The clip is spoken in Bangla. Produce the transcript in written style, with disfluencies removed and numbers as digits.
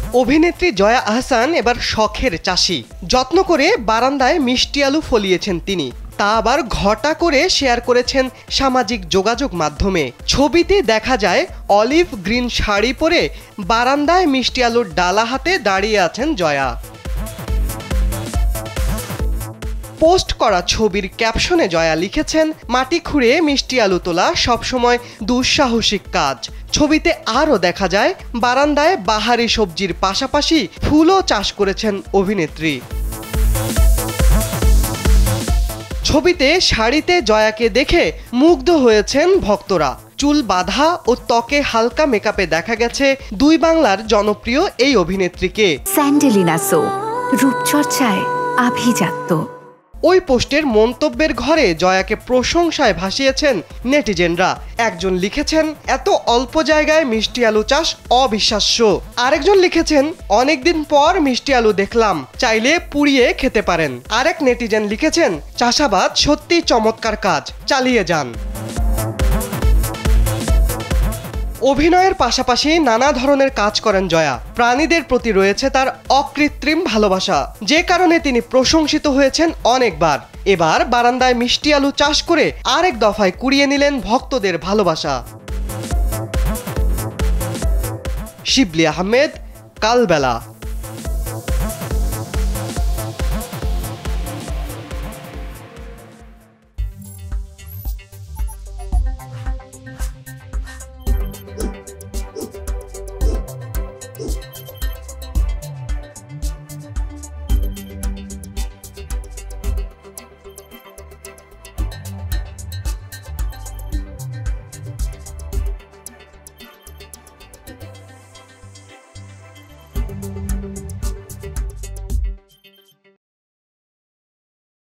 অভিনেত্রী জয়া আহসান এবার শখের চাষি। যত্ন করে বারান্দায় মিষ্টি আলু ফলিয়েছেন তিনি, তা আবার ঘটা করে শেয়ার করেছেন সামাজিক যোগাযোগ মাধ্যমে। ছবিতে দেখা যায় অলিভ গ্রিন শাড়ি পরে বারান্দায় মিষ্টি আলুর ডালা হাতে দাঁড়িয়ে আছেন জয়া। পোস্ট করা ছবির ক্যাপশনে জয়া লিখেছেন, মাটি খুঁড়ে মিষ্টি আলু তোলা সবসময় দুঃসাহসিক কাজ। ছবিতে আরও দেখা যায় বারান্দায় বাহারি সবজির পাশাপাশি ফুলও চাষ করেছেন অভিনেত্রী। ছবিতে শাড়িতে জয়াকে দেখে মুগ্ধ হয়েছেন ভক্তরা। চুল বাঁধা ও ত্বকে হালকা মেকআপে দেখা গেছে দুই বাংলার জনপ্রিয় এই অভিনেত্রীকে। স্যান্ডেলিনা সো, রূপচর্চায় আভিজাত্য। ওই পোস্টের মন্তব্যের ঘরে জয়াকে প্রশংসায় ভাসিয়েছেন নেটিজেনরা। একজন লিখেছেন, এত অল্প জায়গায় মিষ্টি আলু চাষ অবিশ্বাস্য। আরেকজন লিখেছেন, অনেকদিন পর মিষ্টি আলু দেখলাম, চাইলে পুড়িয়ে খেতে পারেন। আরেক নেটিজেন লিখেছেন, চাষাবাদ সত্যি চমৎকার কাজ, চালিয়ে যান। অভিনয়ের পাশাপাশি নানা ধরনের কাজ করেন জয়া। প্রাণীদের প্রতি রয়েছে তার অকৃত্রিম ভালোবাসা, যে কারণে তিনি প্রশংসিত হয়েছেন অনেকবার। এবার বারান্দায় মিষ্টি আলু চাষ করে আরেক দফায় কুড়িয়ে নিলেন ভক্তদের ভালোবাসা। শিবলি আহমেদ, কালবেলা।